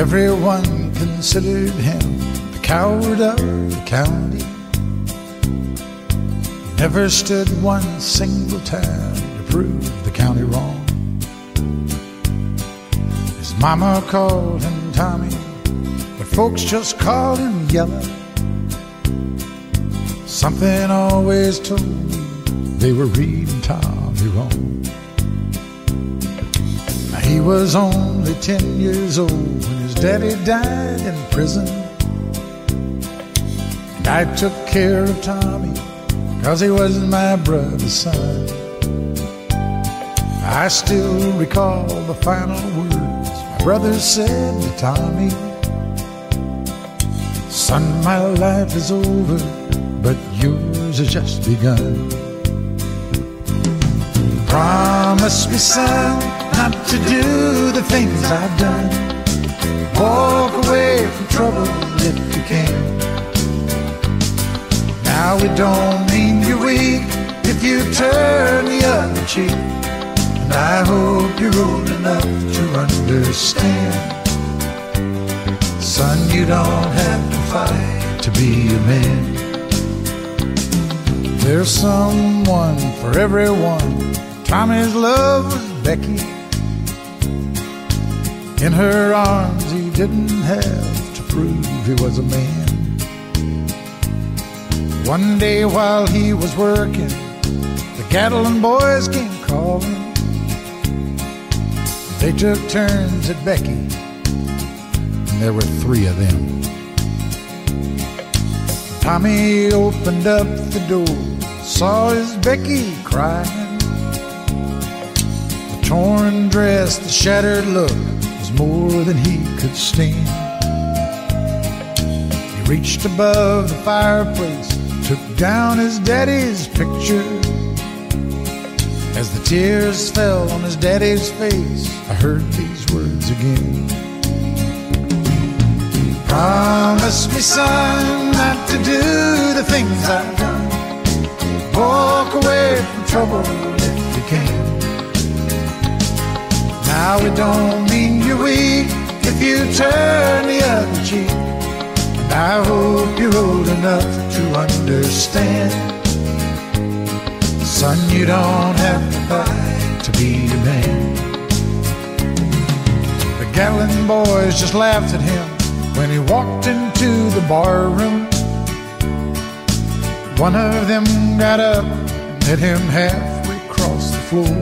Everyone considered him the coward of the county. He never stood one single time to prove the county wrong. His mama called him Tommy, but folks just called him Yellow. Something always told me they were reading Tommy wrong. Now, he was only 10 years old when his daddy died in prison, and I took care of Tommy 'cause he was my brother's son. I still recall the final words my brother said to Tommy: "Son, my life is over, but yours has just begun. Promise me, son, not to do the things I've done. Walk away from trouble if you can. Now it don't mean you're weak if you turn the other cheek. And I hope you're old enough to understand. Son, you don't have to fight to be a man. There's someone for everyone." Tommy's love was Becky. In her arms he didn't have to prove he was a man. One day while he was working, the Gatlin boys came calling. They took turns at Becky, and there were 3 of them. Tommy opened up the door, saw his Becky crying. The torn dress, the shattered look was more than he could stand. He reached above the fireplace, took down his daddy's picture. As the tears fell on his daddy's face, I heard these words again. Promise me, son, not to do the things I've done. Walk away from trouble if you can. Now it don't mean you're weak if you turn the other cheek. And I hope you're old enough to understand. Son, you don't have to fight to be a man. The Gatlin boys just laughed at him when he walked into the bar room. One of them got up and hit him halfway across the floor.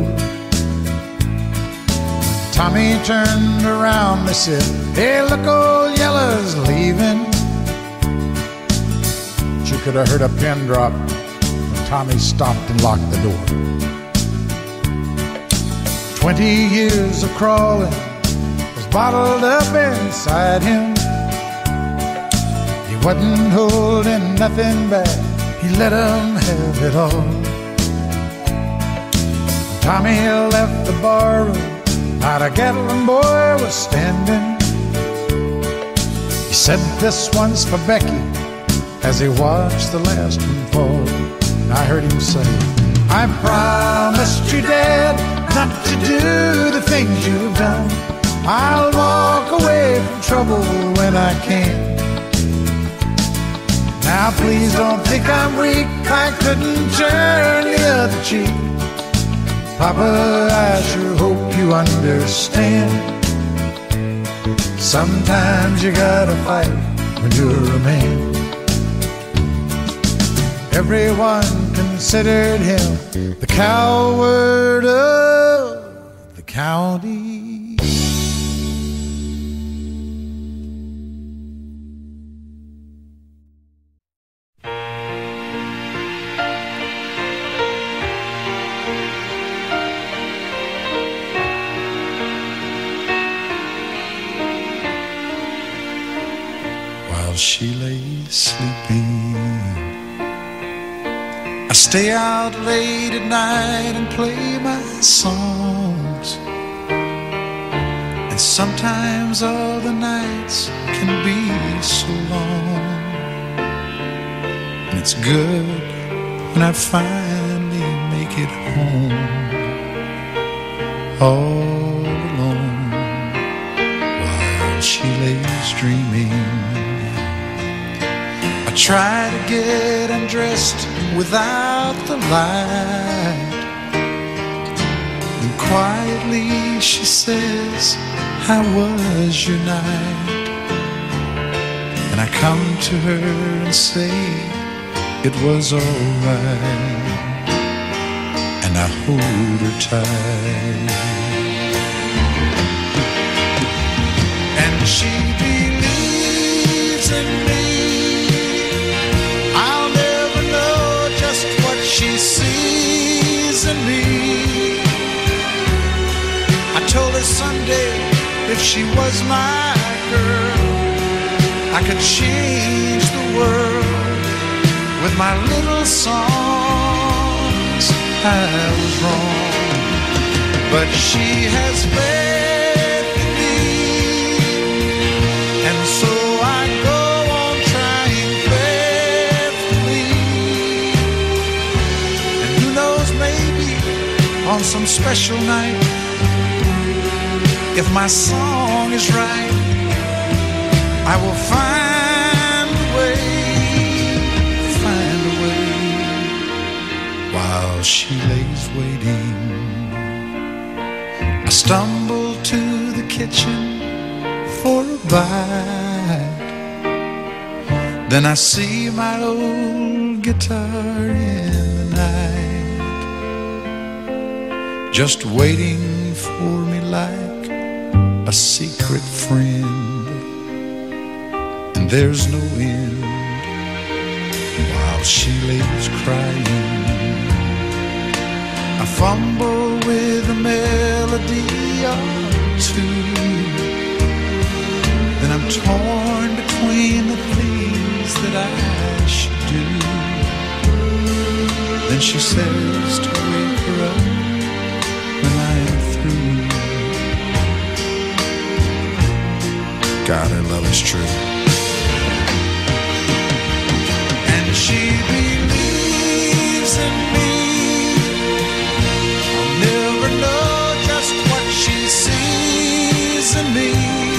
Tommy turned around, they said, "Hey, look, old Yellow's leaving." But you could have heard a pin drop when Tommy stopped and locked the door. 20 years of crawling was bottled up inside him. He wasn't holding nothing back, he let him have it all. Tommy left the barroom, not a Gatlin boy was standing. He said, "This one's for Becky," as he watched the last one fall. And I heard him say, "I promised you, Dad, not to do the things you've done. I'll walk away from trouble when I can. Now please don't think I'm weak, I couldn't turn the other cheek. Papa, I sure hope you understand. Sometimes you gotta fight when you're a man." Everyone considered him the coward of the county. She lay sleeping, I stay out late at night and play my songs. And sometimes all the nights can be so long. And it's good when I finally make it home, all alone, while she she lays dreaming. I try to get undressed without the light, and quietly she says, "How was your night?" And I come to her and say, "It was all right," and I hold her tight. And she believes in me. I'll never know just what she sees in me. I told her someday if she was my girl, I could change the world with my little songs. I was wrong, but she has faith in me, and so I go on trying faithfully. And who knows, maybe on some special night, if my song is right, I will find a way while she lays waiting. I stumble to the kitchen for a bite, then I see my old guitar in the night, just waiting for me like a secret friend. And there's no end while she lays crying. I fumble with a melody or two, then I'm torn between the things that I should do. Then she says to wake her up when I am through. God, her love is true. And she believes in me. I'll never know just what she sees in me.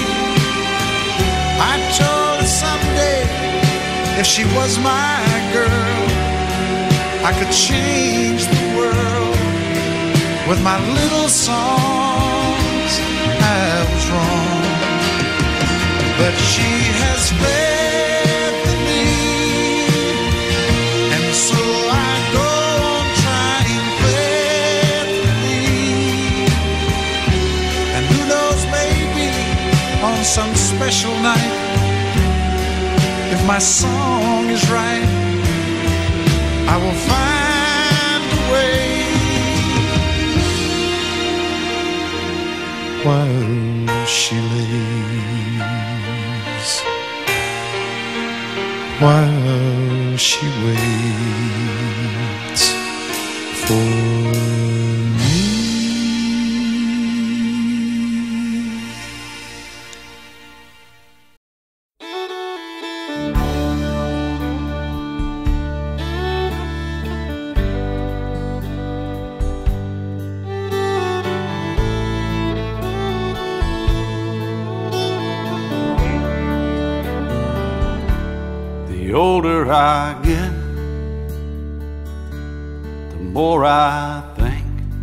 I told her someday if she was my girl, I could change the world with my little songs. I was wrong, but she has faith in me, and so I go on trying faithfully. And who knows, maybe on some special night, if my song is right, I will find a way while she lays, while she waits for me. The older I get, the more I think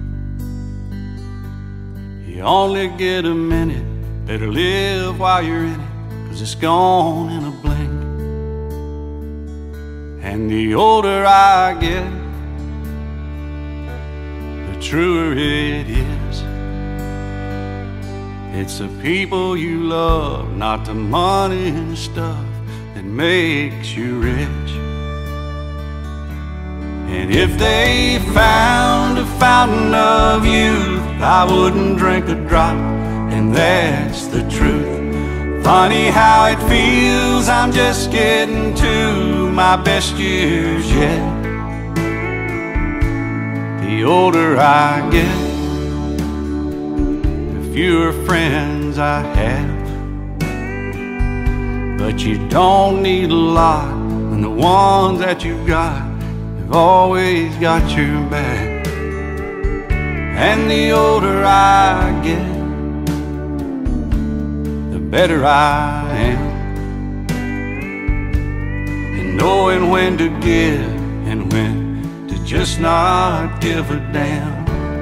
you only get a minute, better live while you're in it, 'cause it's gone in a blink. And the older I get, the truer it is. It's the people you love, not the money and stuff that makes you rich. And if they found a fountain of youth, I wouldn't drink a drop, and that's the truth. Funny how it feels, I'm just getting to my best years yet. The older I get, the fewer friends I have. But you don't need a lot when the ones that you've got have always got your back. And the older I get, the better I am. And knowing when to give and when to just not give a damn.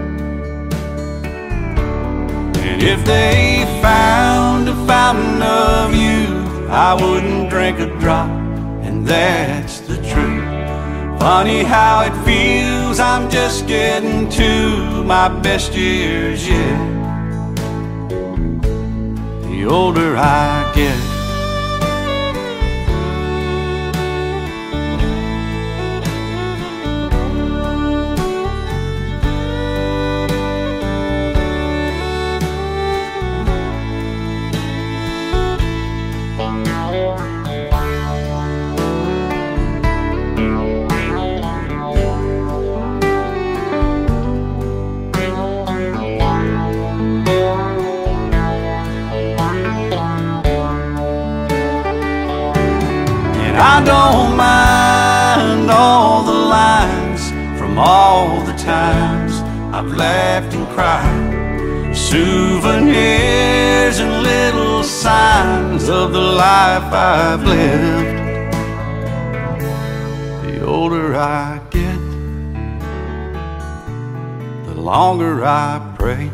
And if they found a fountain of youth, I wouldn't drink a drop, and that's the truth. Funny how it feels, I'm just getting to my best years yet. The older I get. I don't mind all the lines from all the times I've laughed and cried, souvenirs and little signs of the life I've lived. The older I get, the longer I pray.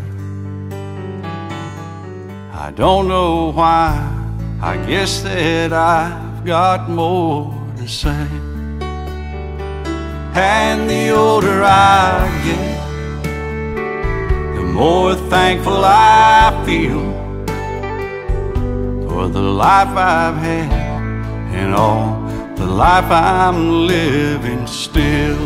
I don't know why, I guess that I've got more to say. And the older I get, the more thankful I feel for the life I've had and all the life I'm living still.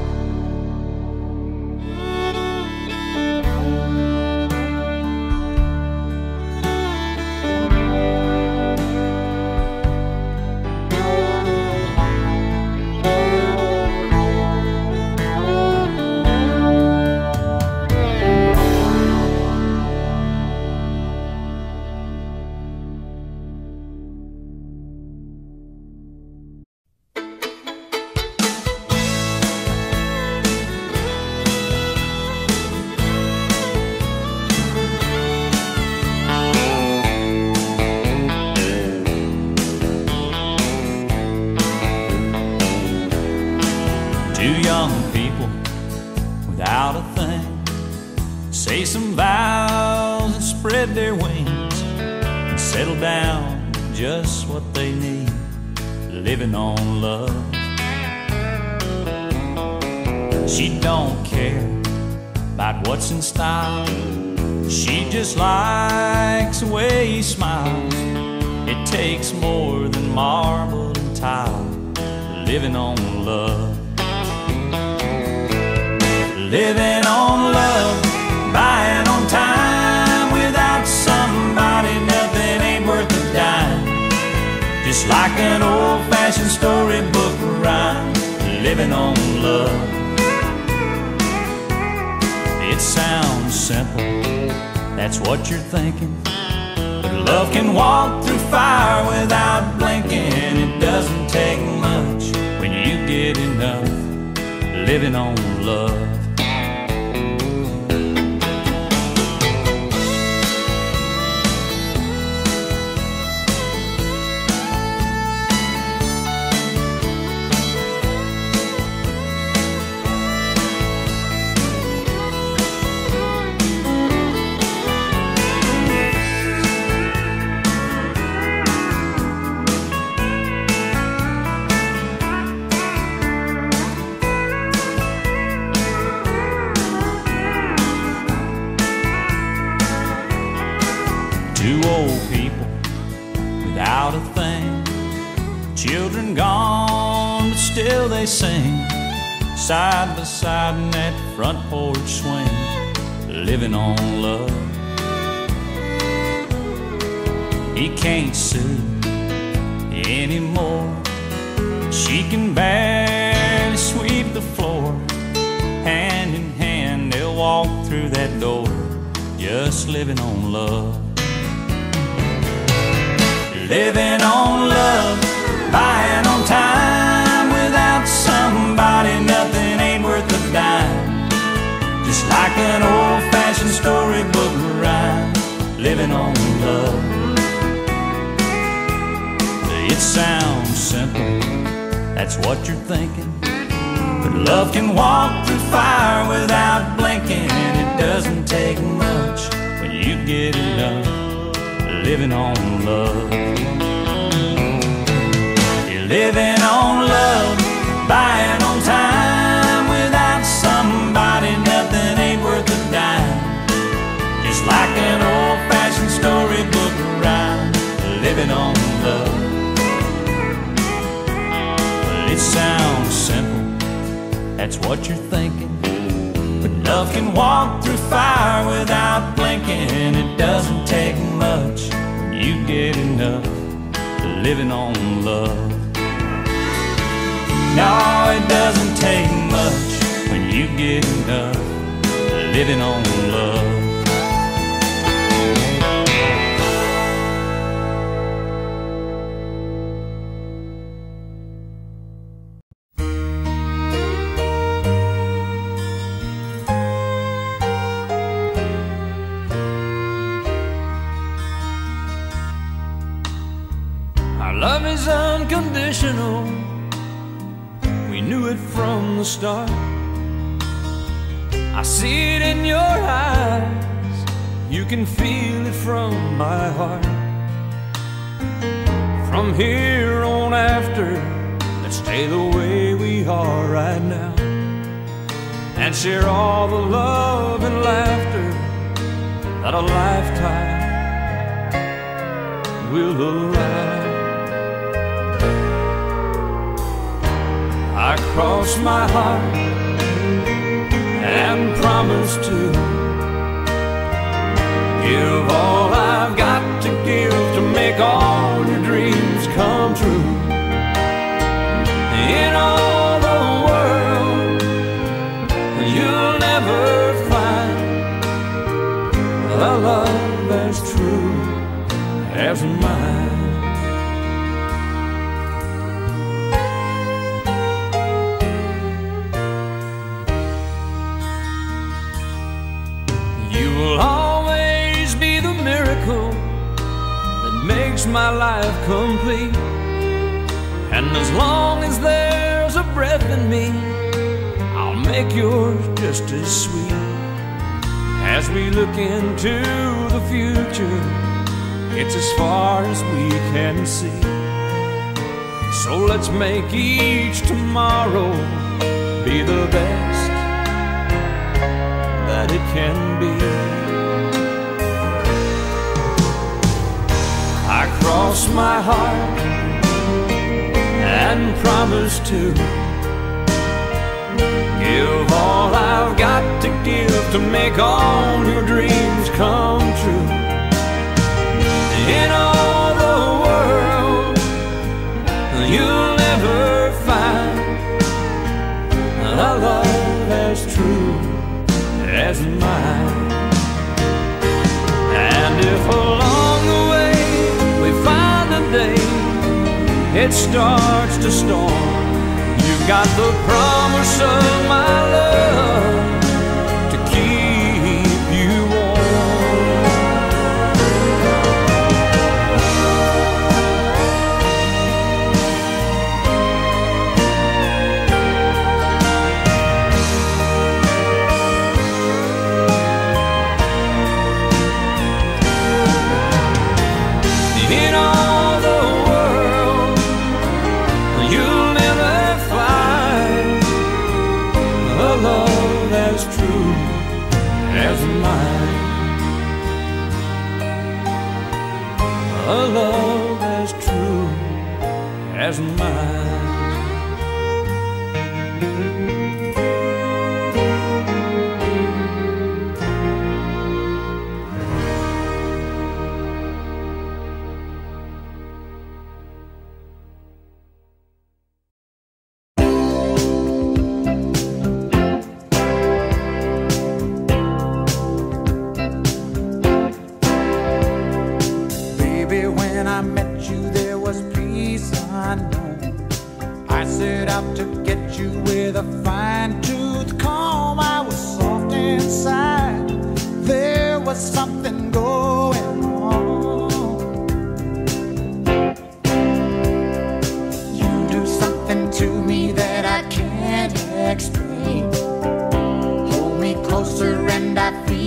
Two young people without a thing say some vows and spread their wings and settle down to just what they need, living on love. She don't care about what's in style, she just likes the way he smiles. It takes more than marble and tile, living on love. Living on love, buying on time. Without somebody, nothing ain't worth a dime. Just like an old-fashioned storybook rhyme, living on love. It sounds simple, that's what you're thinking, but love can walk through fire without blinking. It doesn't take much when you get enough, living on love. Two old people without a thing, children gone, but still they sing, side by side in that front porch swing, living on love. He can't sue anymore, she can barely sweep the floor. Hand in hand they'll walk through that door, just living on love. Living on love, buying on time. Without somebody, nothing ain't worth a dime. Just like an old-fashioned storybook rhyme, living on love. simple, that's what you're thinking. But love can walk through fire without blinking. It doesn't take much when you get enough living on love. You're living on love, buying on time. Without somebody, nothing ain't worth a dime. Just like an old-fashioned storybook rhyme, living on love. Well, it sounds simple, that's what you're thinking. But love can walk through fire without blinking. It doesn't take much when you get enough living on love. No, it doesn't take much when you get enough living on love. Our love is unconditional, we knew it from the start. I see it in your eyes, you can feel it from my heart. From here on after, let's stay the way we are right now, and share all the love and laughter that a lifetime will allow. I cross my heart and promise to give all I've got to give to make all your dreams come true. In all the world, you'll never find a love as true as mine. Makes my life complete, and as long as there's a breath in me, I'll make yours just as sweet. As we look into the future, it's as far as we can see. So let's make each tomorrow be the best that it can be. I cross my heart and promise to give all I've got to give to make all your dreams come true. In all the world, you'll never find a love as true as mine. And if along the way find a day it starts to storm, you've got the promise of my love to keep you in all the world, you'll never find a love as true as mine. A love as true as mine.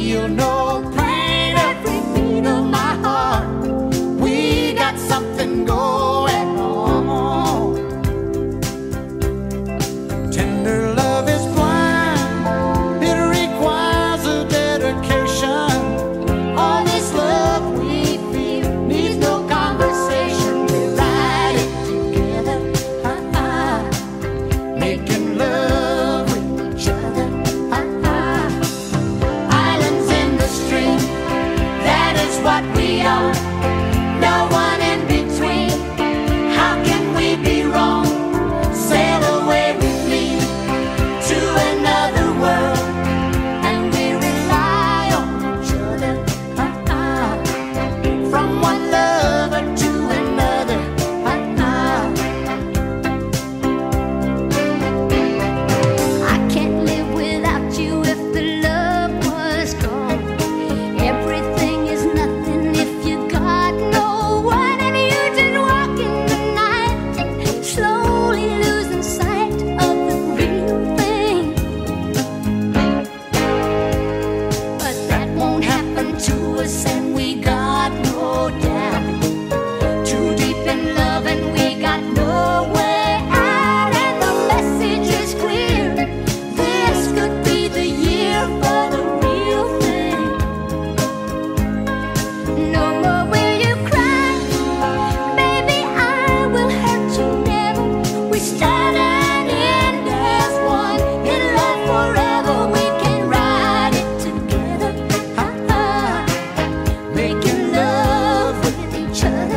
feel no pain every beat of my heart. We got something going on. Tender love is blind, it requires a dedication. All this love we feel needs no conversation. We ride it together, making love with each other. Islands in the stream, that is what we are. No one in between. How can we be wrong? Sail away with me to another world, and we rely on each other. From one lover to another. I can't live without you if the love was gone. Everything is nothing if you got no one, and you just walk in the night, slowly losing sight of the real thing. But that won't happen to us, and we got no doubt. Too deep in love, and we got no way out, and the message is clear. This could be the year for the real thing. No more will you cry, baby, I will hurt you never. We start and end as one, in love forever. We can ride it together, making love with each other.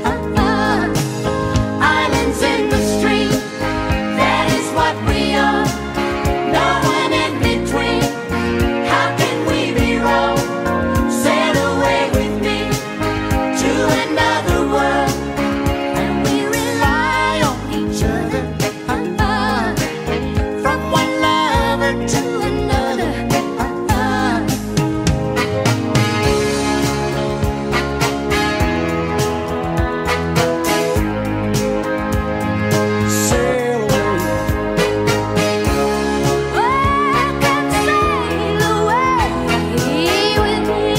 Islands in the stream, that is what we are. No one in between. How can we be wrong? Sail away with me to another world, and we rely on each other. From one lover to another. Sail away. Oh, come sail away with me.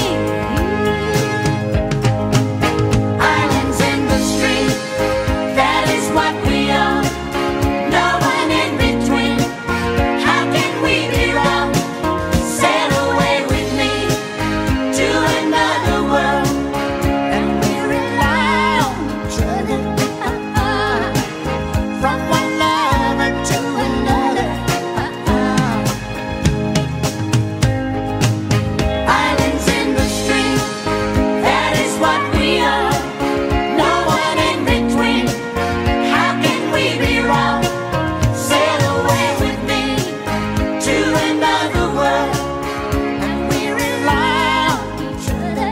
Islands in the stream, that is what we are. No one in between. How can we be wrong? Sail away with me to another world, and we rely on each other. From one lover to another. Islands in the stream, that is what we are. No one in between. How can we be wrong? Sail away with me to another world, and we rely on each other.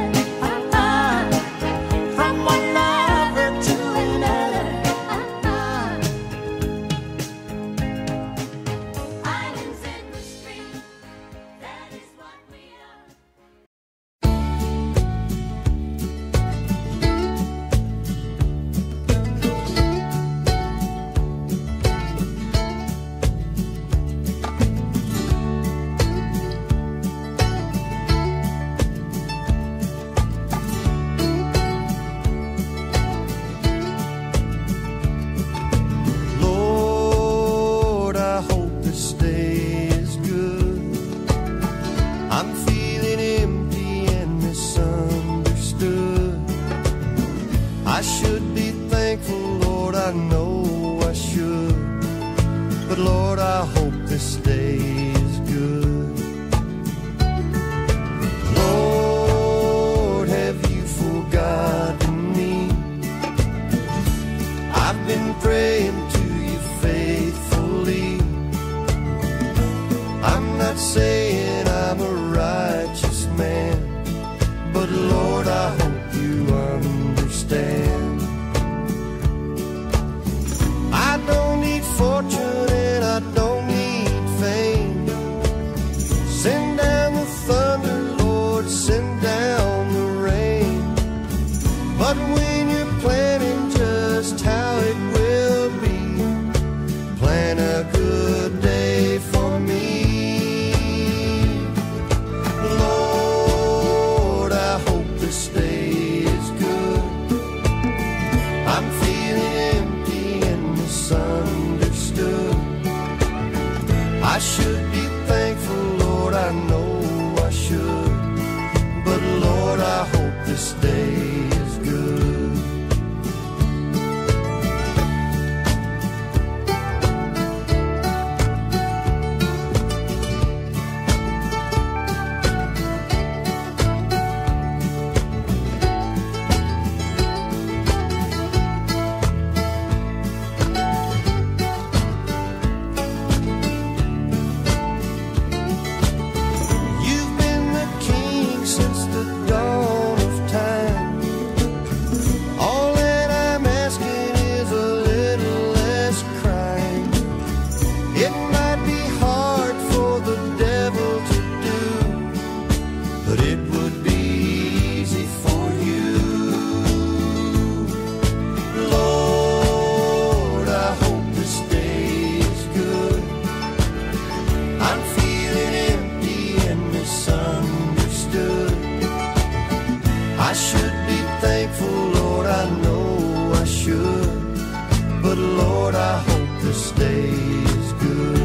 From one lover to another. Islands in the stream, that is what we are. Lord, I hope this day is good. I'm feeling empty and misunderstood. I should be thankful, Lord, I know I should. But Lord, I hope this day is good. Lord, have you forgotten me? I've been praying to you faithfully. I'm not saying I'm a righteous man, but Lord, I hope you understand. I don't need fortune and I don't need fame. should be thankful, Lord, I know I should. But Lord, I hope this day is good. I should be thankful, Lord, I know I should. But Lord, I hope this day is good.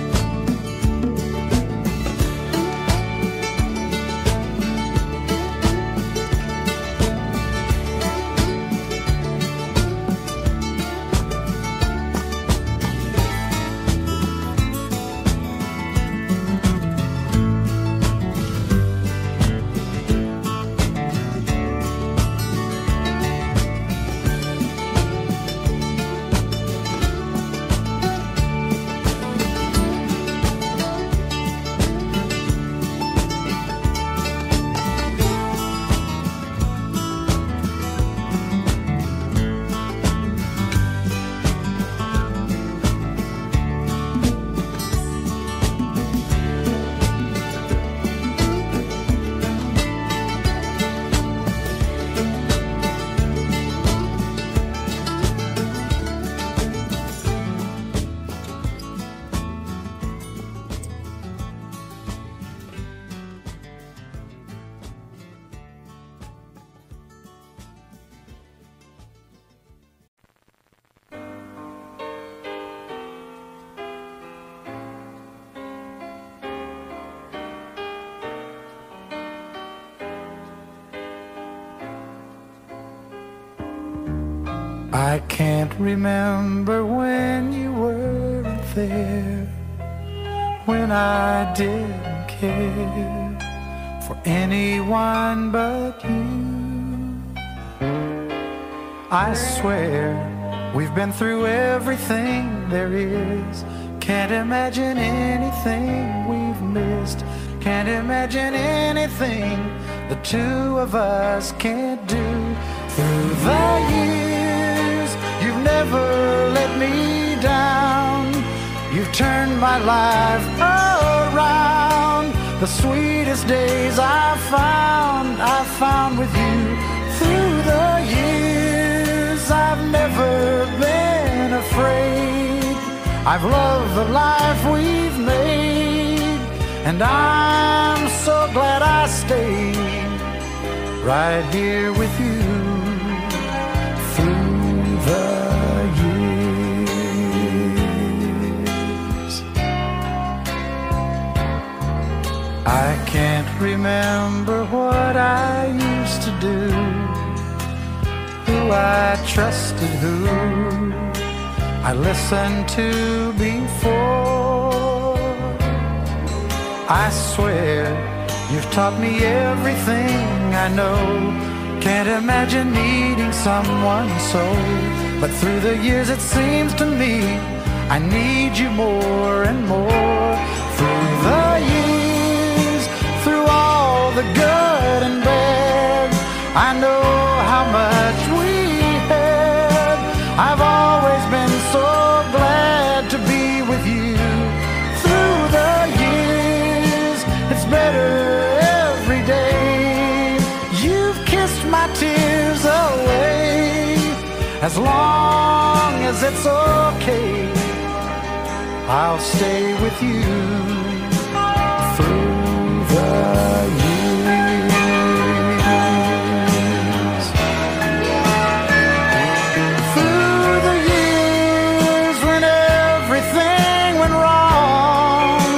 I can't remember when you weren't there, when I didn't care for anyone but you. I swear we've been through everything there is. Can't imagine anything we've missed. Can't imagine anything the two of us can't do. Through the years, you've never let me down. You've turned my life around. The sweetest days I found with you. Through the years, I've never been afraid. I've loved the life we've made, and I'm so glad I stayed right here with you. Through the years, I can't remember what I used to do, who I trusted, who I listened to before. I swear you've taught me everything I know. Can't imagine needing someone so. But through the years it seems to me I need you more and more. Through the years, through all the good and bad, I know how much we had. I've always been so glad to be with you. Through the years, it's better every day. You've kissed my tears away. As long as it's okay, I'll stay with you. Through the years, through the years when everything went wrong,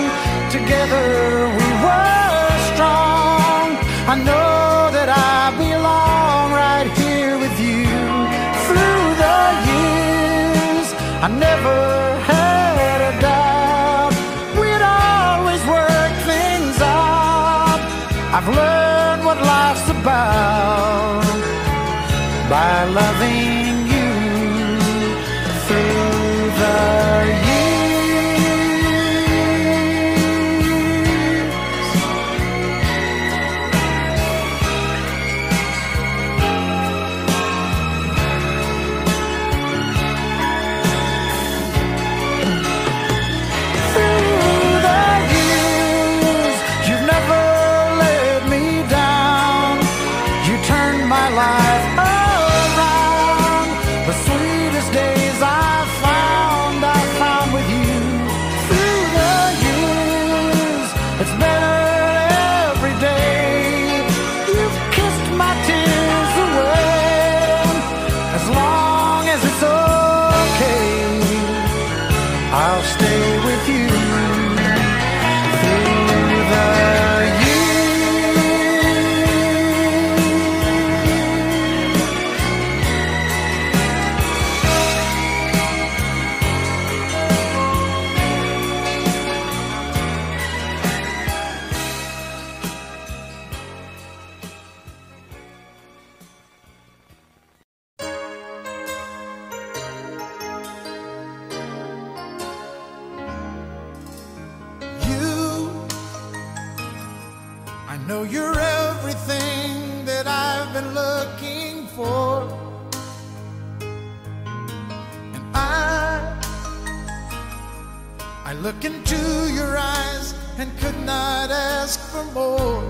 I've learned what life's about by loving you through the I know you're everything that I've been looking for, and I look into your eyes and could not ask for more.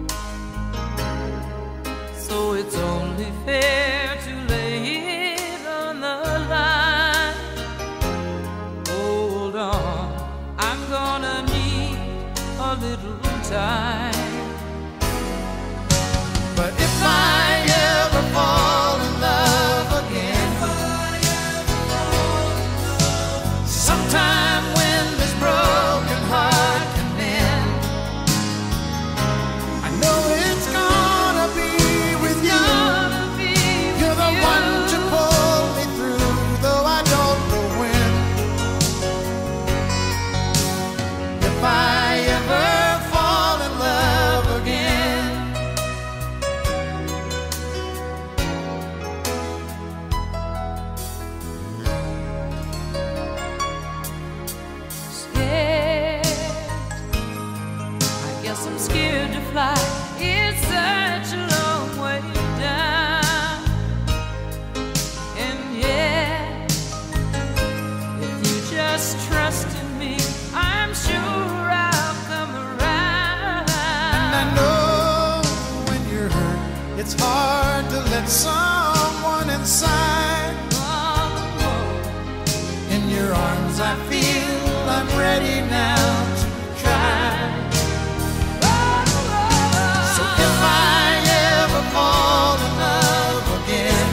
So it's only fair to lay it on the line. Hold on, I'm gonna need a little time. But if I ever fall in love again, sometime when this broken heart can mend, I know it's gonna be with you. You're the one to pull me through, though I don't know when. If I ever fall in love again, I'm scared to fly, it's such a long way down. And yeah, if you just trust in me, I'm sure I'll come around. and I know when you're hurt, it's hard to let someone inside. In your arms I feel I'm ready now to try. Fall in love again,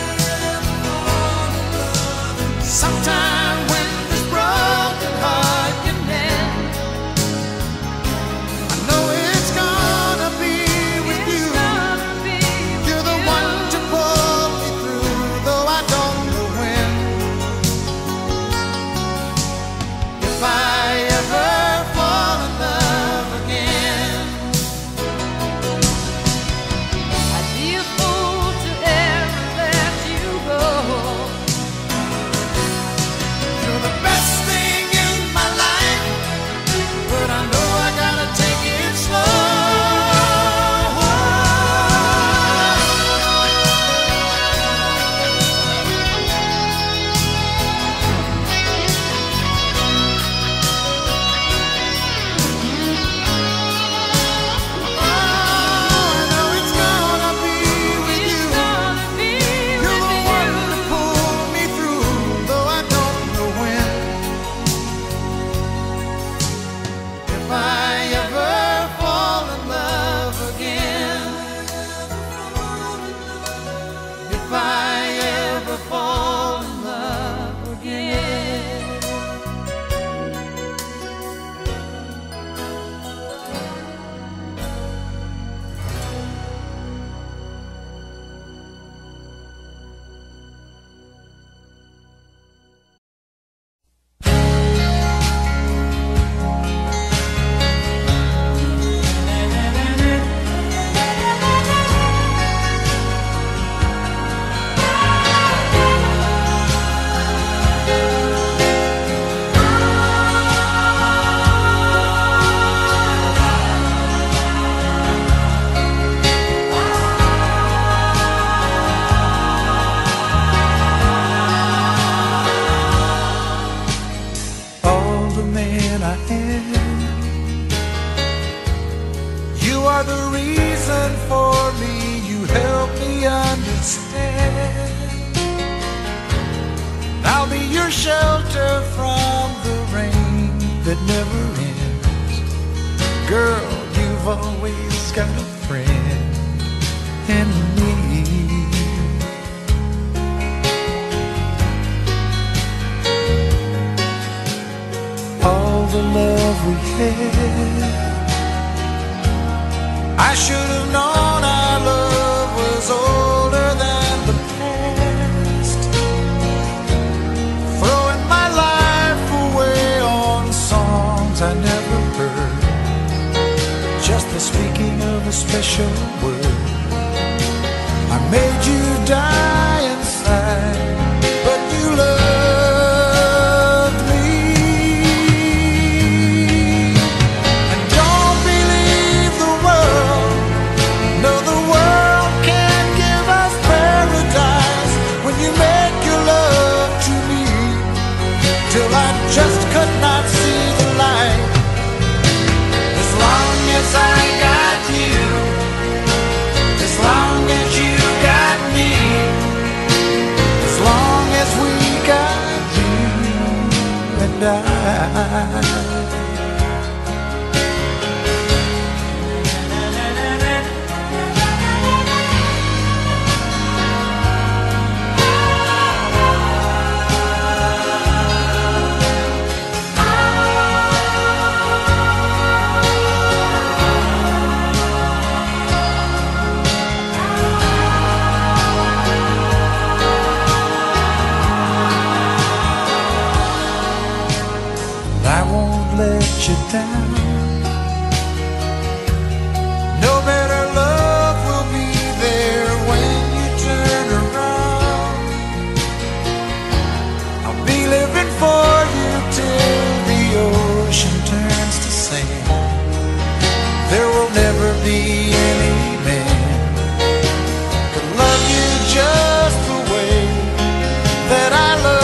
sometime when this broken heart can mend, I know it's gonna be with you. You're the one to pull am. You are the reason for me, you help me understand. I'll be your shelter from the rain that never ends. Girl, you've always got a friend in me. All the love we had, I should have known our love was older than the past. Throwing my life away on songs I never heard, just the speaking of a special word. I made you die inside, but you loved me. And don't believe the world, no, the world can't give us paradise when you make your love to me, till I just could not see the light. As long as I got you, as long as you got me, as long as we got you and I. I won't let you down. No better love will be there when you turn around. I'll be living for you till the ocean turns to sand. There will never be any man could love you just the way that I love.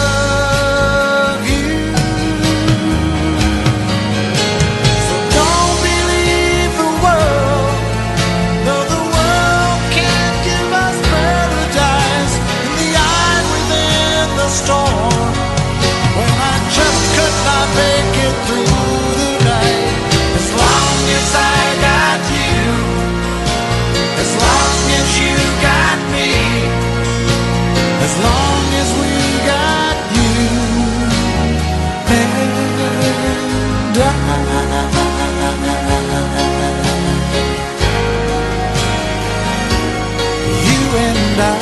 Storm, when I just could not make it through the night. As long as I got you, as long as you got me, as long as we got you and I, you and I.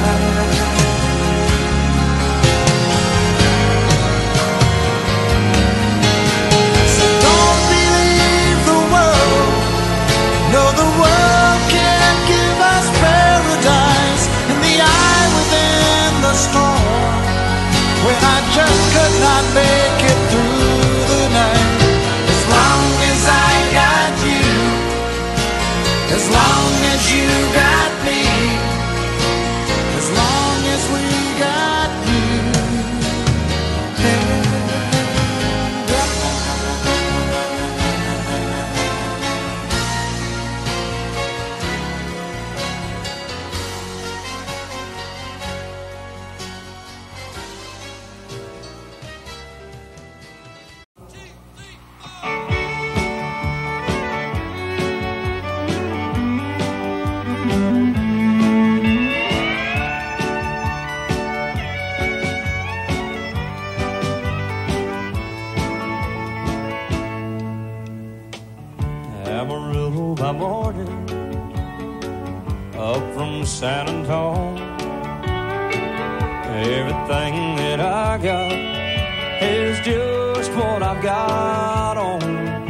When I just could not make it through the night. As long as I got you, as long as you got me, as long as we got you and Amarillo by morning, up from San Antonio. Everything that I got is just what I've got on.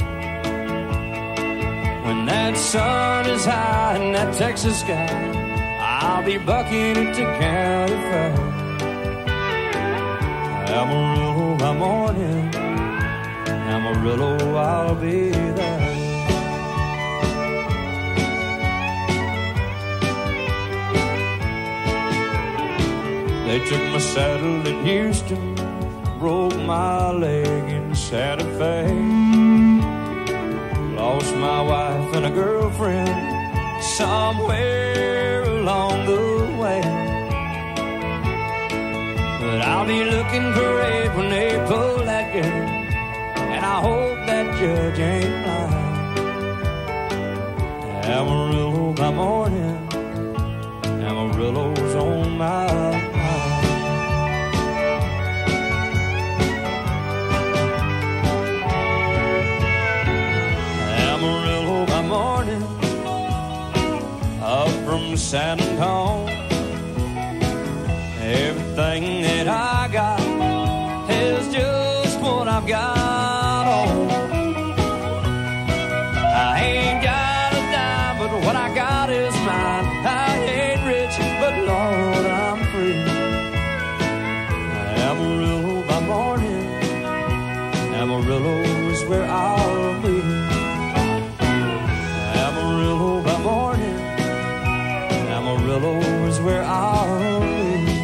When that sun is high in that Texas sky, I'll be bucking at the county fair. Amarillo by morning, Amarillo, I'll be there. They took my saddle in Houston, broke my leg in Santa Fe. Lost my wife and a girlfriend somewhere along the way. But I'll be looking great when they pull that gate, and I hope that judge ain't lying. Amarillo by morning, Amarillo's on my mind. Amarillo by morning, up from San Antonio. Everything that I got is just what I've got on. I ain't got a dime, but what I got is mine. I ain't rich, but Lord, I'm free. Amarillo by morning, Amarillo is where I'll be. Amarillo by morning, Amarillo is where I'll be.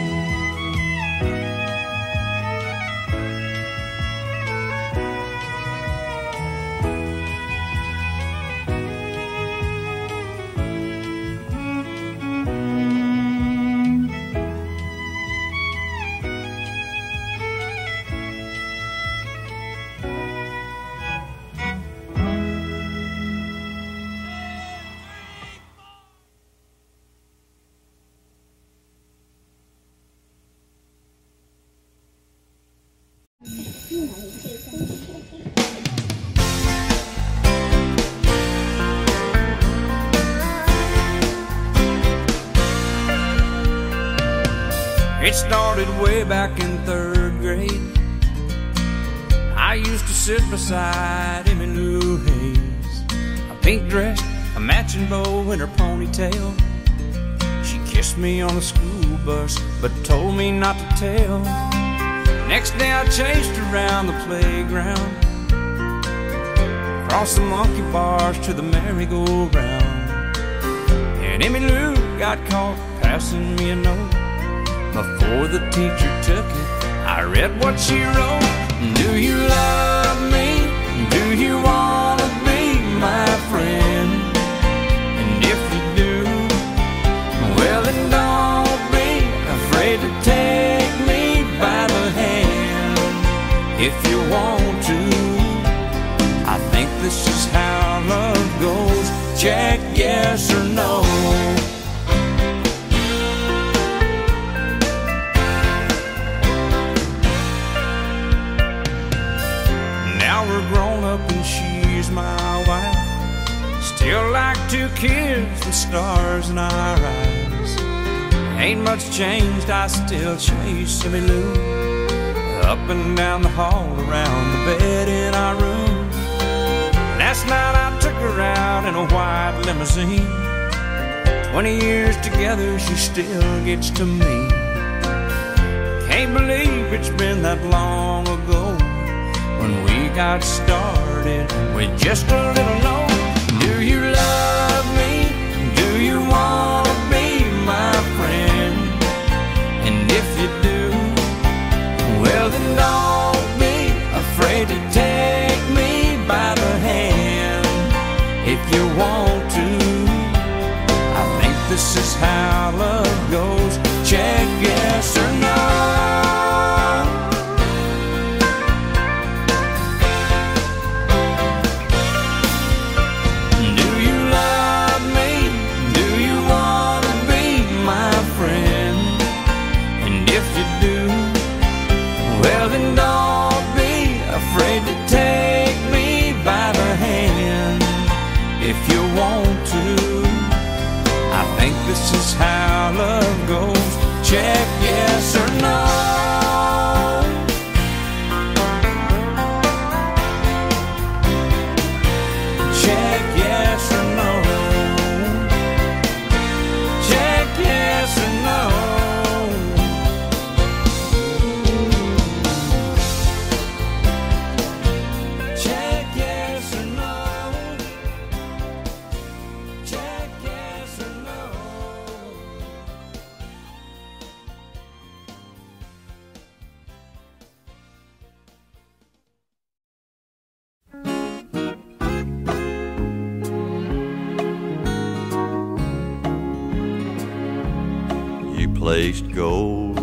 It started way back in 3rd grade. I used to sit beside Emmylou Hayes, a pink dress, a matching bow in her ponytail. She kissed me on the school bus, but told me not to tell. Next day I chased her around the playground, across the monkey bars to the merry-go-round. And Emmylou got caught passing me a note. Before the teacher took it, I read what she wrote. Do you love me? Do you want to be my friend? And if you do, well then don't be afraid to take me by the hand. If you want to, I think this is how love goes. Check yes or no. We're grown up and she's my wife. Still like 2 kids with stars in our eyes. Ain't much changed, I still chase Emmylou up and down the hall, around the bed in our room. Last night I took her out in a white limousine. 20 years together, she still gets to me. Can't believe it's been that long ago when we got started with just a little note. Do you love me? Do you want to be my friend? And if you do, well then don't be afraid to take me by the hand. If you want to, I think this is how love goes. Check yes or no. Well then don't be afraid to take me by the hand. If you want to, I think this is how love goes. Check placed gold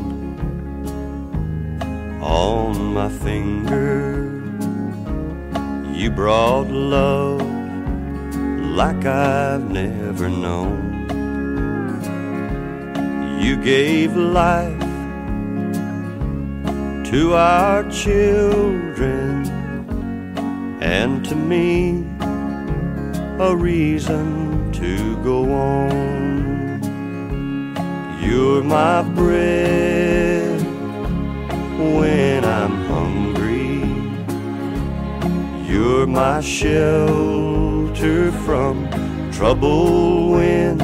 on my finger. You brought love like I've never known. You gave life to our children, and to me a reason to go on. You're my bread when I'm hungry. You're my shelter from troubled winds.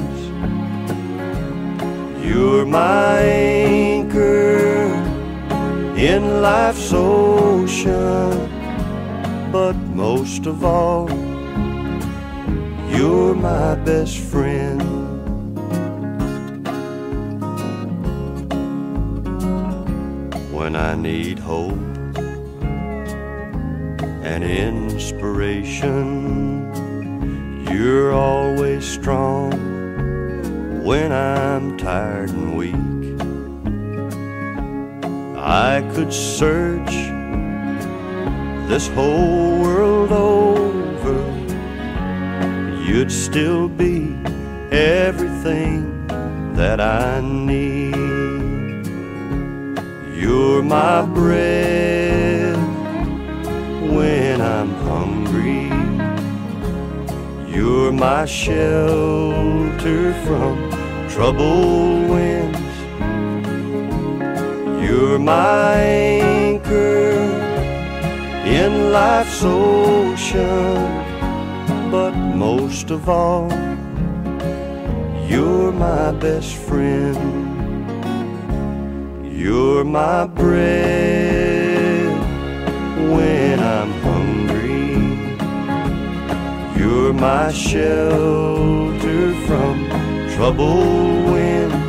You're my anchor in life's ocean. But most of all, you're my best friend. When I need hope and inspiration, you're always strong when I'm tired and weak. I could search this whole world over, you'd still be everything that I need. You're my bread when I'm hungry. You're my shelter from troubled winds. You're my anchor in life's ocean. But most of all, you're my best friend. You're my bread when I'm hungry. You're my shelter from troubled winds.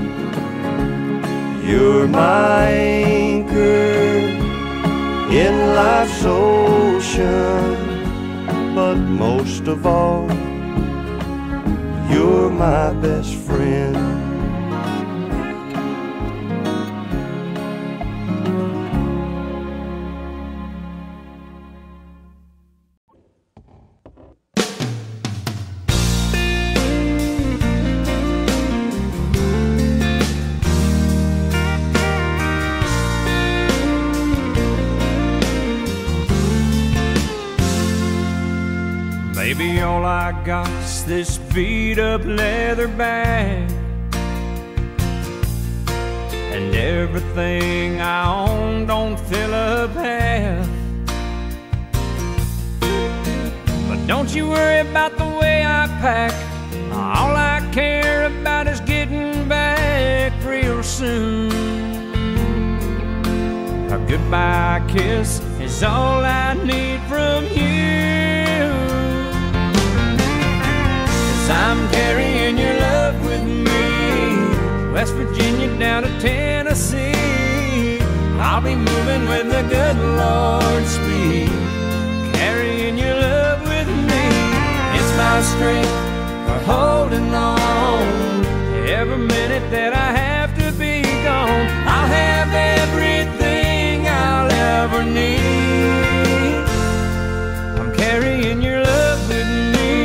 You're my anchor in life's ocean. But most of all, you're my best friend. Baby, all I got's this beat-up leather bag, and everything I own don't fill up half. But don't you worry about the way I pack. All I care about is getting back real soon. A goodbye kiss is all I need from you. I'm carrying your love with me, West Virginia down to Tennessee. I'll be moving with the good Lord's speed, carrying your love with me. It's my strength for holding on. Every minute that I have to be gone, I'll have everything I'll ever need. I'm carrying your love with me.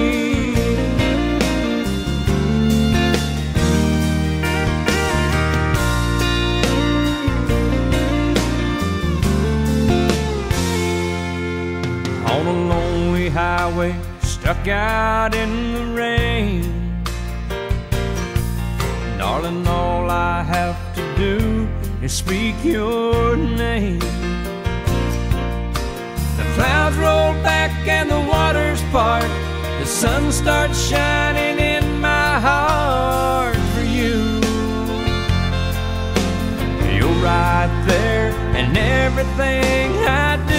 On a lonely highway, stuck out in the rain. Darling, all I have to do is speak your name. The clouds roll back and the waters part. The sun starts shining in my heart for you. You're right there in everything I do.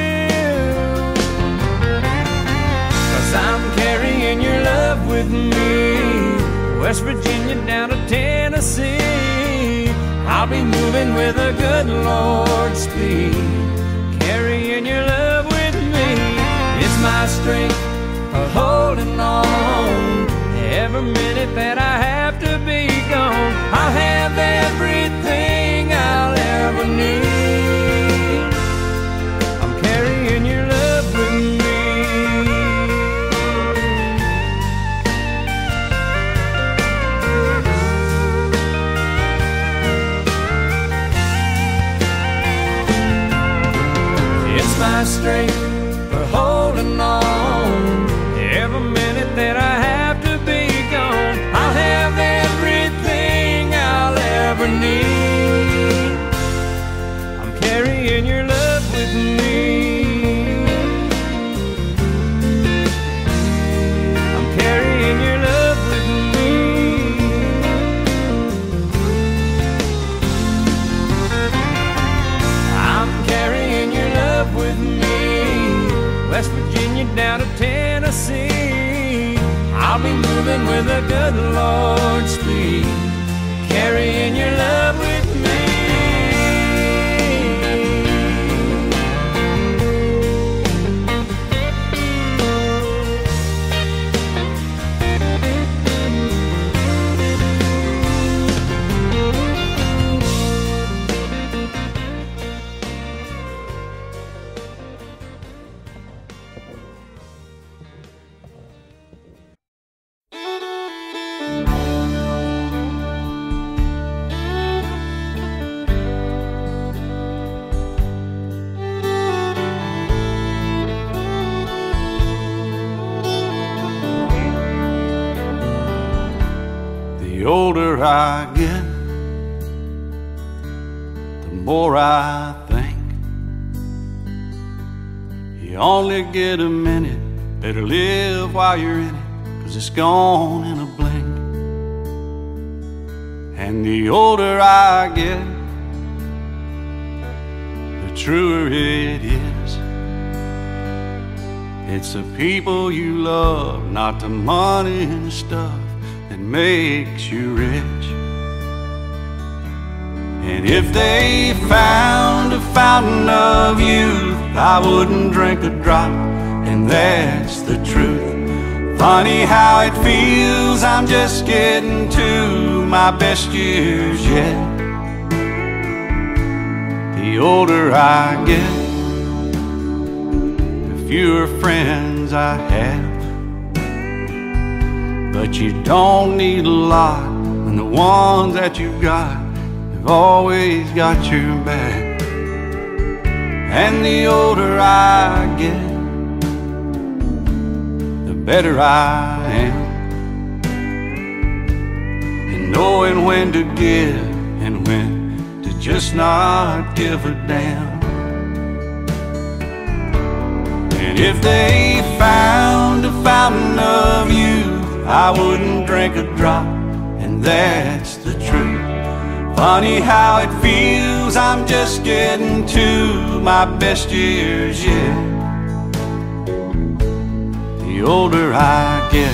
I'm carrying your love with me, West Virginia down to Tennessee. I'll be moving with a good Lord's speed, carrying your love with me. It's my strength for holding on. Every minute that I have to be gone, I'll have everything I'll ever need. I'm carrying your love with me. It's my strength for holding on. Every minute that I have to be gone, I'll have everything I'll ever need. I'm carrying your love with me. I'm carrying your love with me. I'm carrying your love with me. West Virginia down to Tennessee, I'll be moving with a good Lord's speed, carrying your love with me. The older I get, the more I think you only get a minute. Better live while you're in it, 'cause it's gone in a blink. And the older I get, the truer it is. It's the people you love, not the money and stuff, that makes you rich. And if they found a fountain of youth, I wouldn't drink a drop, and that's the truth. Funny how it feels, I'm just getting to my best years yet. The older I get, the fewer friends I have. But you don't need a lot when the ones that you've got have always got your back. And the older I get, the better I am. And knowing when to give and when to just not give a damn. And if they found a fountain of youth, I wouldn't drink a drop, and that's the truth. Funny how it feels, I'm just getting to my best years yet. The older I get.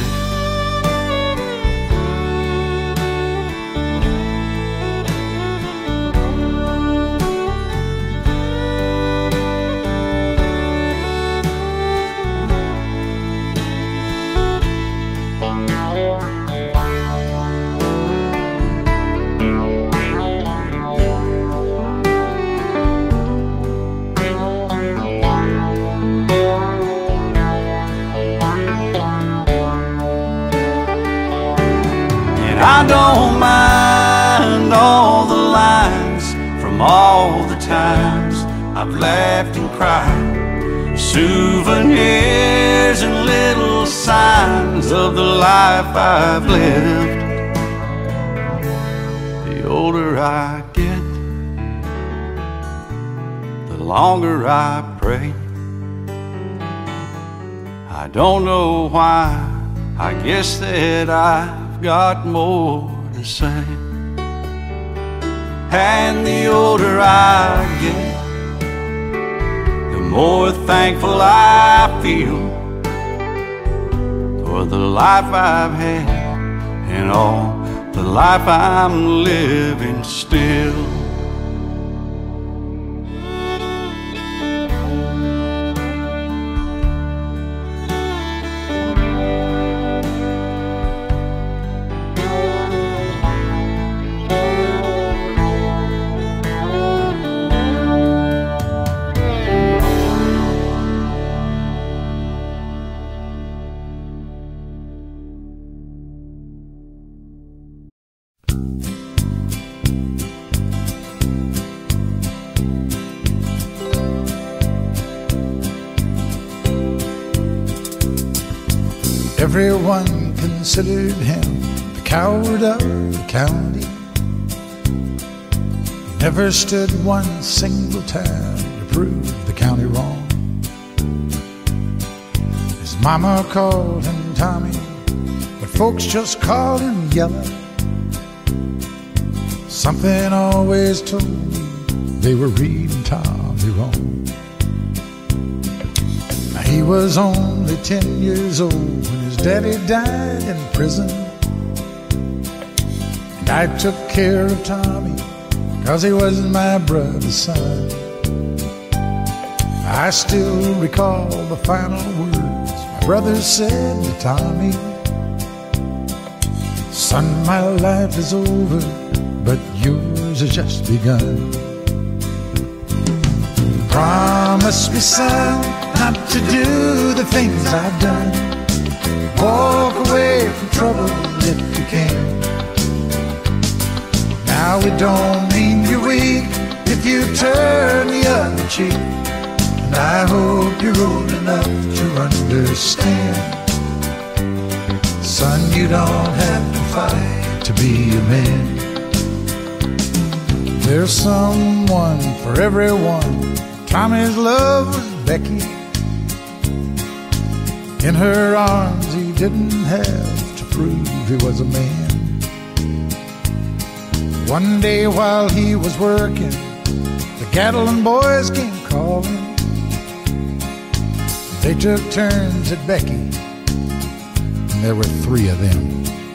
I don't mind all the lines from all the times I've laughed and cried, souvenirs and little signs of the life I've lived. The older I get, the longer I pray. I don't know why, I guess that I've got more to say. And the older I get, the more thankful I feel for the life I've had and all the life I'm living still. Everyone considered him the coward of the county. Never stood one single time to prove the county wrong. His mama called him Tommy, but folks just called him Yellow. Something always told me they were reading Tommy wrong. Now he was only 10 years old when his daddy died in prison, and I took care of Tommy 'cause he was my brother's son. I still recall the final words my brother said to Tommy: "Son, my life is over, but yours has just begun. Promise me, son, not to do the things I've done. Walk away from trouble if you can. Now it don't mean you're weak if you turn the other cheek. And I hope you're old enough to understand. Son, you don't have to fight to be a man. There's someone for everyone. Tommy's love was Becky. In her arms he didn't have to prove he was a man. One day while he was working, the Gatlin boys came calling. They took turns at Becky, and there were 3 of them.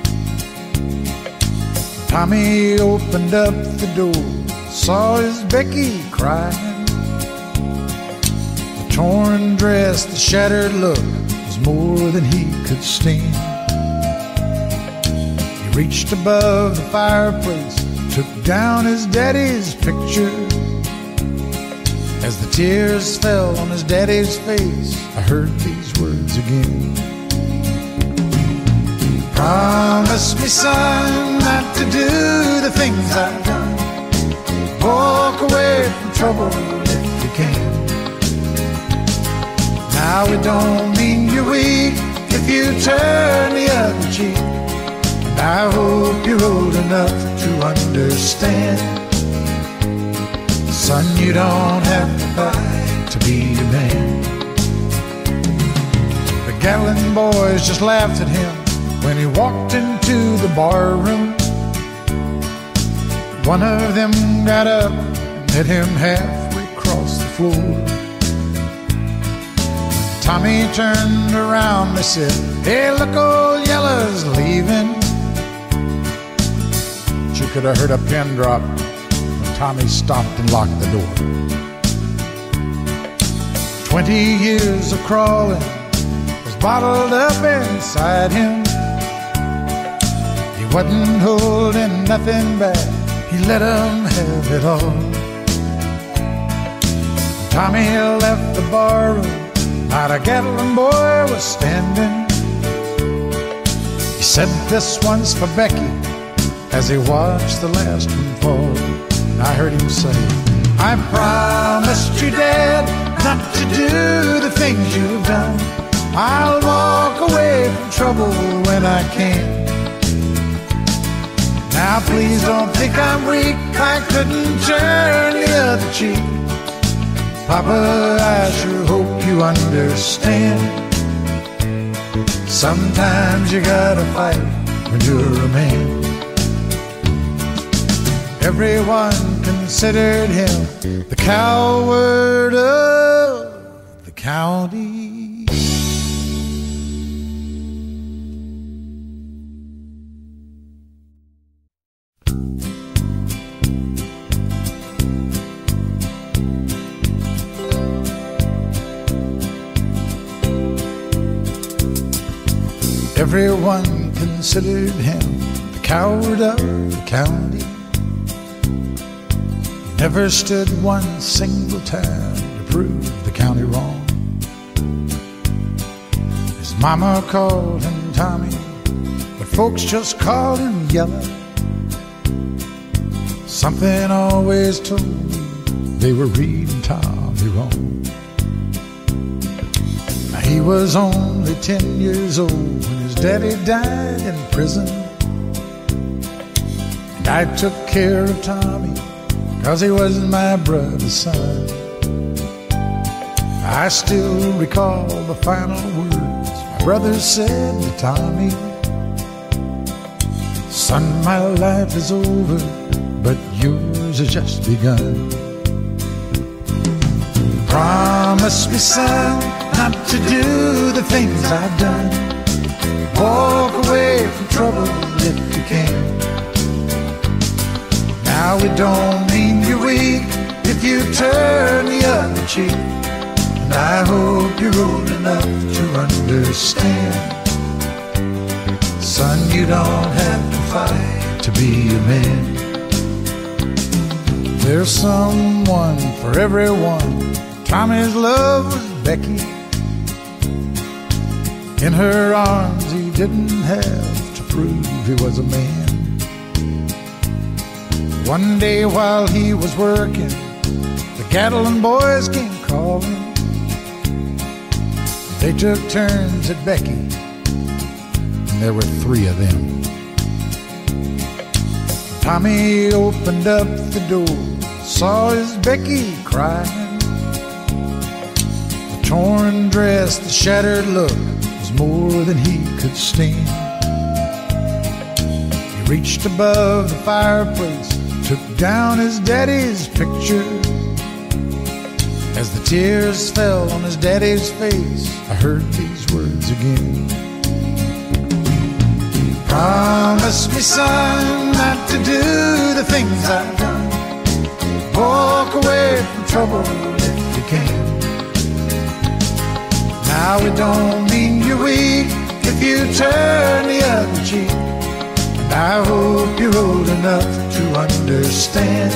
Tommy opened up the door, saw his Becky crying. The torn dress, the shattered look was more than he could stand. He reached above the fireplace, took down his daddy's picture. As the tears fell on his daddy's face, I heard these words again. Promise me, son, not to do the things I've done. Walk away from trouble if you can. Now it don't mean you're weak if you turn the other cheek. And I hope you're old enough to understand. Son, you don't have to fight to be a man. The Gatlin boys just laughed at him when he walked into the bar room. One of them got up and met him halfway across the floor. Tommy turned around, they said, "Hey, look, old Yellow's leaving." But you could have heard a pin drop when Tommy stopped and locked the door. 20 years of crawling was bottled up inside him. He wasn't holding nothing back, he let 'em have it all. Tommy left the barroom, not a Gatlin boy was standing. He said, "This one's for Becky," as he watched the last one fall. And I heard him say, "I promised you, Dad, not to do the things you've done. I'll walk away from trouble when I can. Now please don't think I'm weak, I couldn't turn the other cheek. Papa, I sure hope you understand. Sometimes you gotta fight when you're a man." Everyone considered him the coward of the county. Everyone considered him the coward of the county. Never stood one single time to prove the county wrong. His mama called him Tommy, but folks just called him Yellow. Something always told me they were reading Tommy wrong. Now he was only 10 years old when his daddy died in prison, and I took care of Tommy, 'cause he was my brother's son. I still recall the final words my brother said to Tommy. Son, my life is over, but yours has just begun. Promise me, son, not to do the things I've done. Walk away from trouble if you can. Now it don't mean you're weak if you turn the other cheek. And I hope you're old enough to understand. Son, you don't have to fight to be a man. There's someone for everyone. Tommy's love was Becky. In her arms he didn't have to prove he was a man. One day while he was working, the Gatlin boys came calling. They took turns at Becky, and there were 3 of them. Tommy opened up the door, saw his Becky crying. The torn dress, the shattered look was more than he could stand. He reached above the fireplace, took down his daddy's picture. As the tears fell on his daddy's face, I heard these words again. Promise me, son, not to do the things I've done. Walk away from trouble if you can. Now it don't mean you're weak if you turn the other cheek. And I hope you're old enough to understand.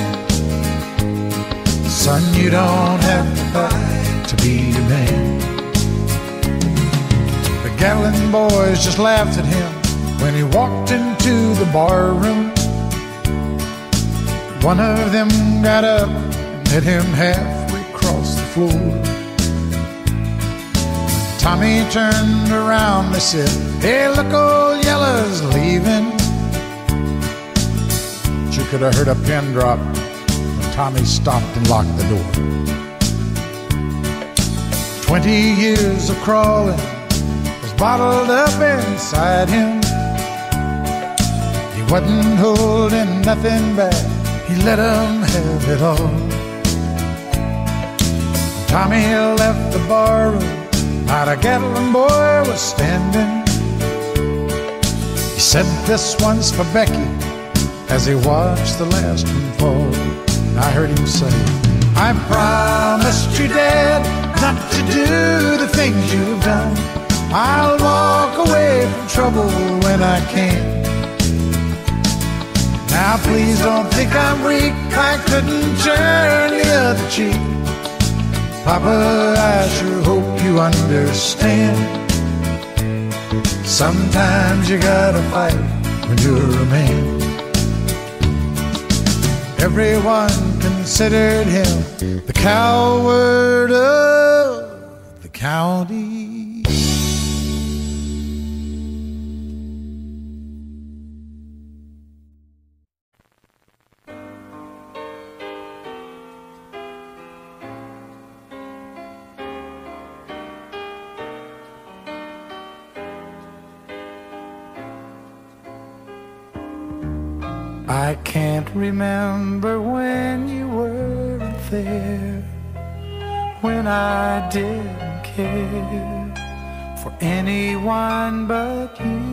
Son, you don't have to fight to be a man. The Gatlin boys just laughed at him when he walked into the bar room. One of them got up and met him halfway across the floor. Tommy turned around, they said, "Hey, look, old Yella's leaving." But you could have heard a pin drop when Tommy stopped and locked the door. 20 years of crawling was bottled up inside him. He wasn't holding nothing back, he let him have it all. Tommy left the barroom, not a Gatlin boy was standing. He said, "This one's for Becky," as he watched the last one fall. I heard him say, "I promised you, Dad, not to do the things you've done. I'll walk away from trouble when I can. Now please don't think I'm weak, I couldn't turn the other cheek. Papa, I sure hope you understand. Sometimes you gotta fight when you're a man." Everyone considered him the coward of the county. I can't remember when you weren't there, when I didn't care for anyone but you.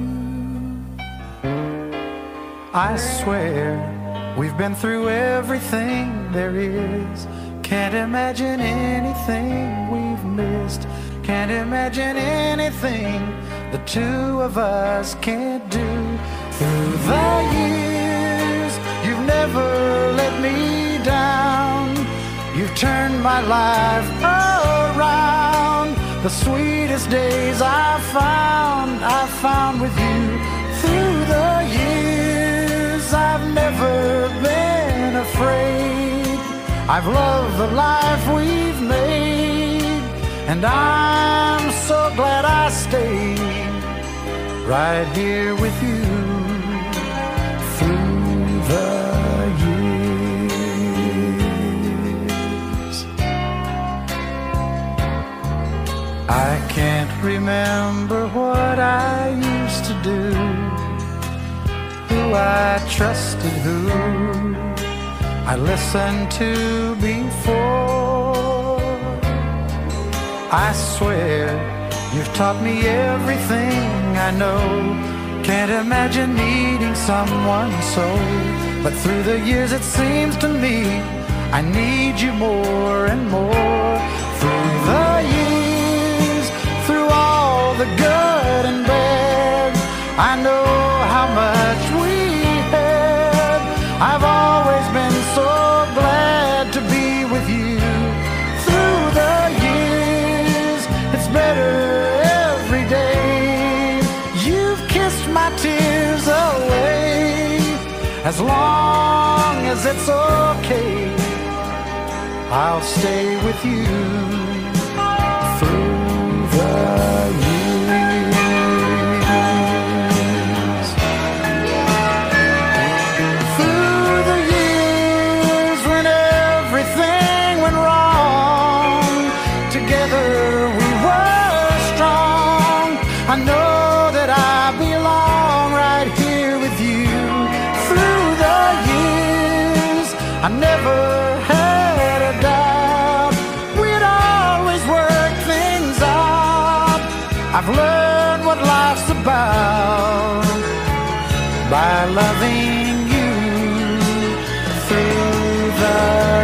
I swear we've been through everything there is. Can't imagine anything we've missed. Can't imagine anything the two of us can't do. Through the years, you've never let me down. You've turned my life around. The sweetest days I found with you. Through the years, I've never been afraid. I've loved the life we've made, and I'm so glad I stayed. right here with you through the years. I can't remember what I used to do, who I trusted, who I listened to before. I swear you've taught me everything I know. Can't imagine needing someone so. But through the years it seems to me I need you more and more. Through the years, through all the good and bad, I know how much we had. I've always been so glad to be with you. Through the years, it's better every day. You've kissed my tears away. As long as it's okay, I'll stay with you through the years. Through the years when everything went wrong, together we were strong. I know that I belong right here with you. Through the years, I never had a doubt we'd always work things out. I've learned what life's about by loving you through the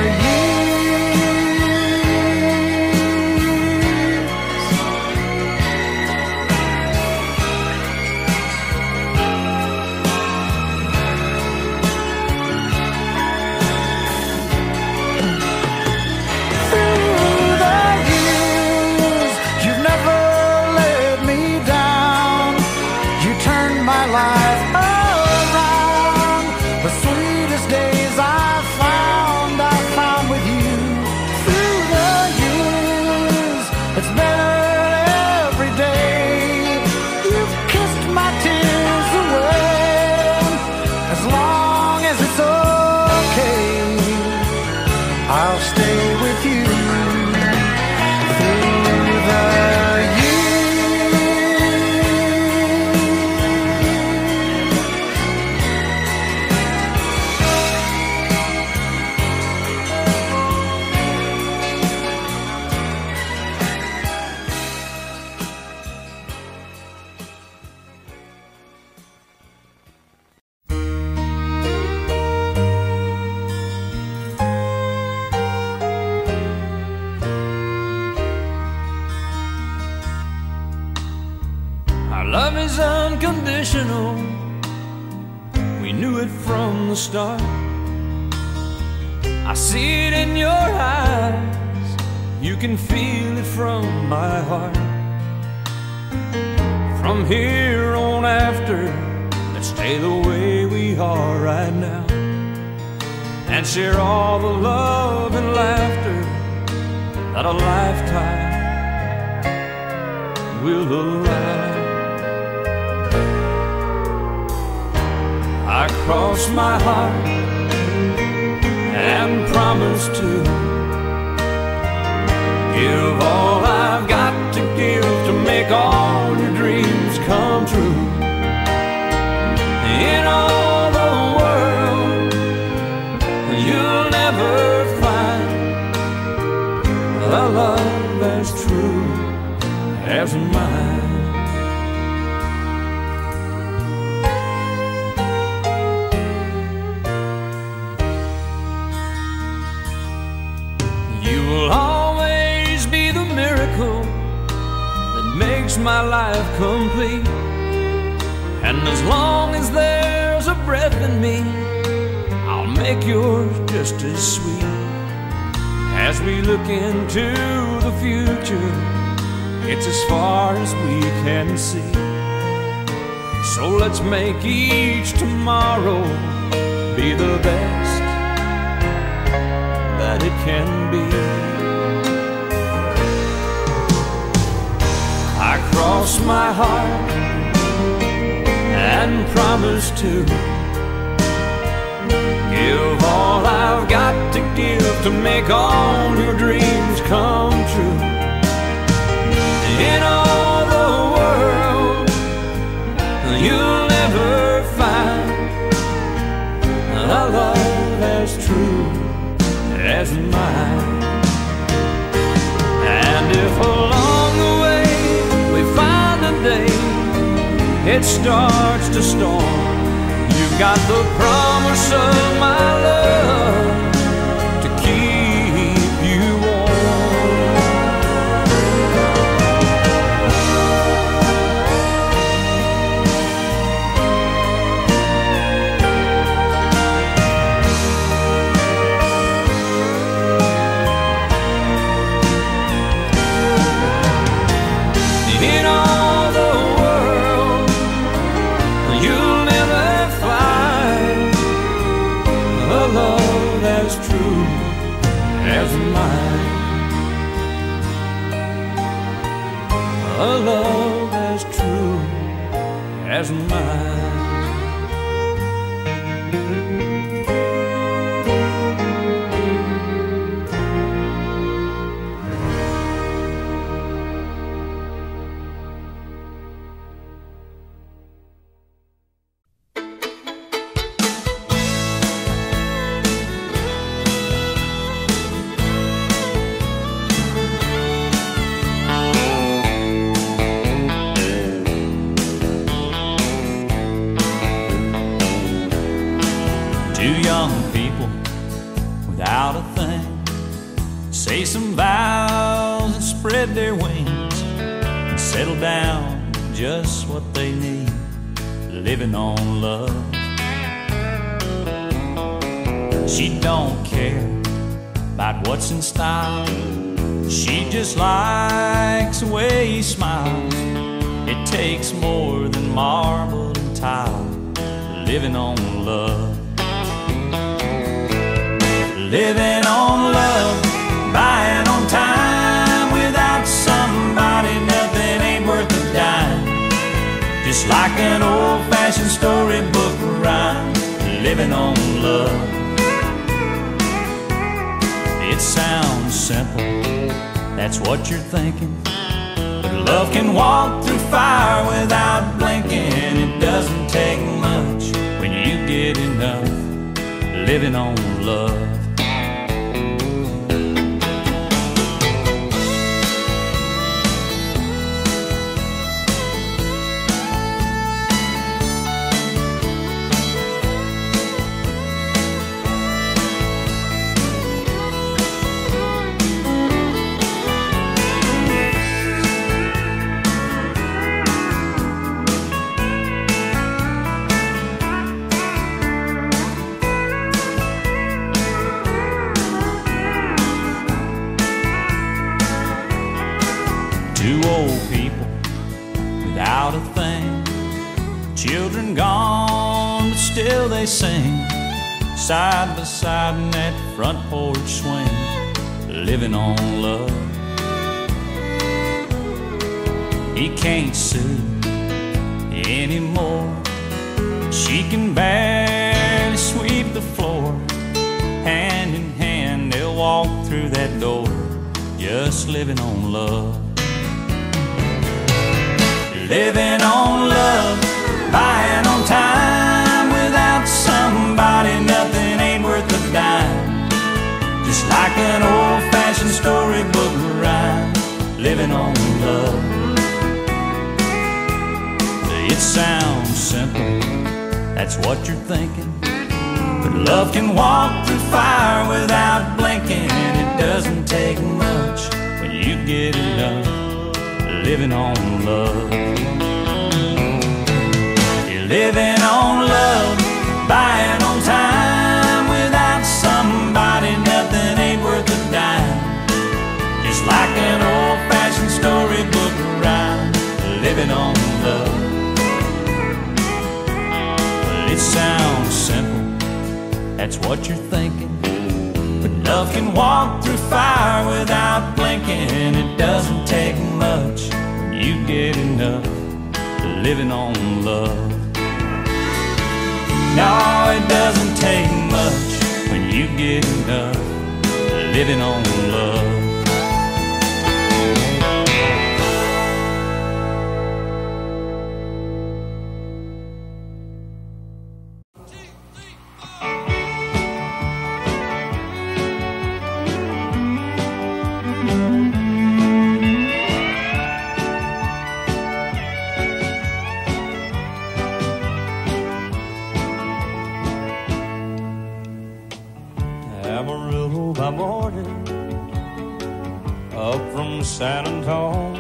Love is unconditional. We knew it from the start. I see it in your eyes. You can feel it from my heart. From here on after, let's stay the way we are right now, and share all the love and laughter that a lifetime will allow. I cross my heart and promise to give all I've got to give to make all your dreams come true. In all the world, you'll never find a love as true as mine. My life complete, and as long as there's a breath in me, I'll make yours just as sweet. As we look into the future, it's as far as we can see. So let's make each tomorrow be the best that it can be. I cross my heart and promise to give all I've got to give to make all your dreams come true. In all the world, you'll never find a love as true as mine. And if along the way we find a day it starts to storm, you've got the promise of my love to keep you warm. In all the world, you'll never find a love as true as mine. A love as true as mine. Two young people without a thing say some vows and spread their wings and settle down just what they need, living on love. She don't care about what's in style, she just likes the way he smiles. It takes more than marble and tile, living on love. Living on love, buying on time. Without somebody, nothing ain't worth a dime. Just like an old-fashioned storybook rhyme, living on love. It sounds simple, that's what you're thinking, but love can walk through fire without blinking. It doesn't take much when you get enough, living on love. Two old people without a thing, children gone, but still they sing, side by side in that front porch swing, living on love. He can't sue anymore, she can barely sweep the floor. Hand in hand they'll walk through that door, just living on love. Living on love, buying on time. Without somebody, nothing ain't worth a dime. Just like an old-fashioned storybook rhyme, living on love. It sounds simple, that's what you're thinking, but love can walk through fire without blinking. It doesn't take much when you get enough, living on love. You're living on love, buying on time. Without somebody, nothing ain't worth a dime. Just like an old-fashioned storybook rhyme, living on love. Well, it sounds simple, that's what you're thinking, but love can walk through fire without blinking. It doesn't take much when you get enough, living on love. No, it doesn't take much when you get enough living on love. Amarillo by morning, up from San Antonio.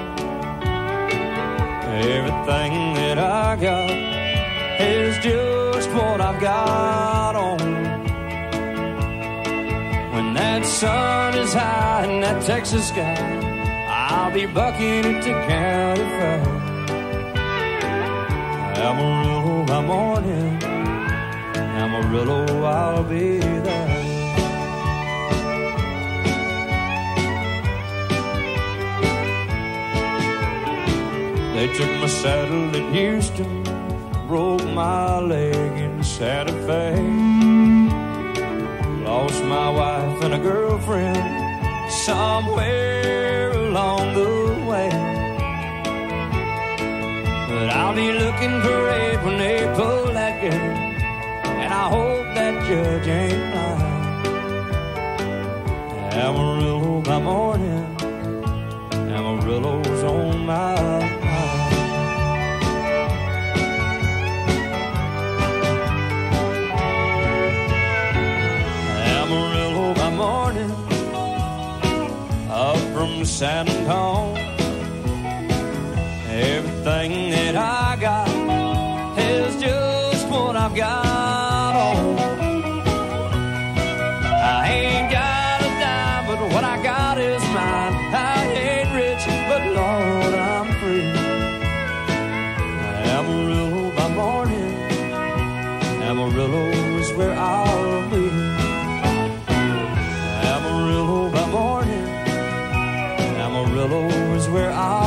Everything that I got is just what I've got on. When that sun is high in that Texas sky, I'll be bucking at the county fair. Amarillo by morning, Amarillo, I'll be there. They took my saddle in Houston, broke my leg in Santa Fe. Lost my wife and a girlfriend somewhere along the way. But I'll be looking great when they pull that gate, and I hope that judge ain't lying. Amarillo by morning, Amarillo's on my mind. Amarillo by morning, up from San Antonio. Everything that I got is just what I've got on. I ain't got a dime, but what I got is mine. I ain't rich, but Lord, I'm free. Amarillo by morning, Amarillo is where I'll be. Amarillo by morning, Amarillo is where I'll